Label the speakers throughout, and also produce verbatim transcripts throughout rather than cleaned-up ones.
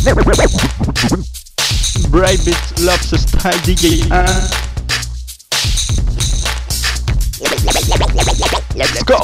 Speaker 1: Brave Beats Lobster Style D J un. Let's go.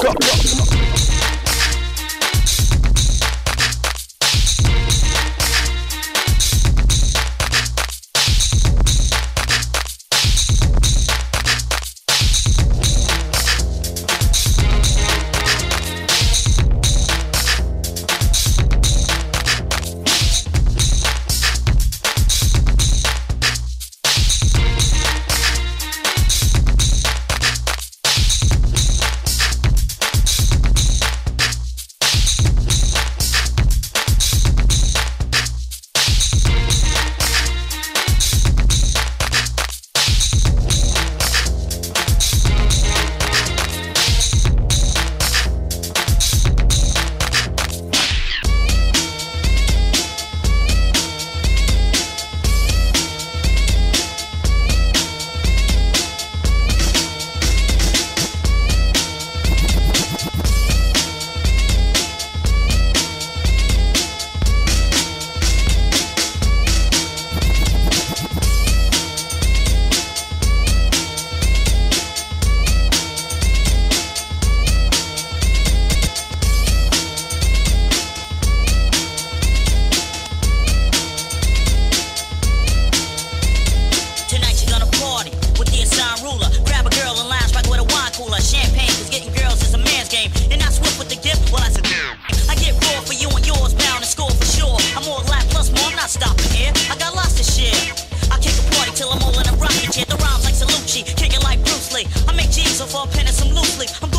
Speaker 2: Champagne, cause getting girls is a man's game. And I swift with the gift, well I said I get raw for you and yours, bound to score for sure. I'm more like plus more, I'm not stopping here. I got lots to share. I kick a party till I'm all in a rocking chair. The rhymes like Salucci, kicking like Bruce Lee. I make G's off all pen and some loose leaf. I'm